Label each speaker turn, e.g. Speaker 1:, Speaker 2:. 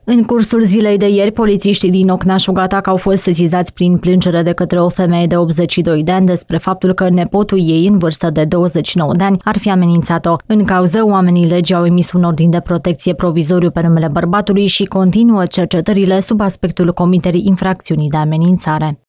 Speaker 1: În cursul zilei de ieri, polițiștii din Ocna-Șugatac au fost sesizați prin plângere de către o femeie de 82 de ani despre faptul că nepotul ei, în vârstă de 29 de ani, ar fi amenințat-o. În cauză, oamenii legii au emis un ordin de protecție provizoriu pe numele bărbatului și continuă cercetările sub aspectul comiterii infracțiunii de amenințare.